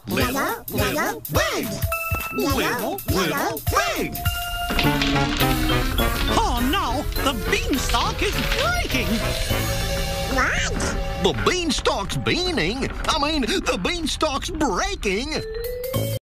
little, little, big. Little, little, big. Oh no, the beanstalk is breaking. What? The beanstalk's beaning? I mean, the beanstalk's breaking.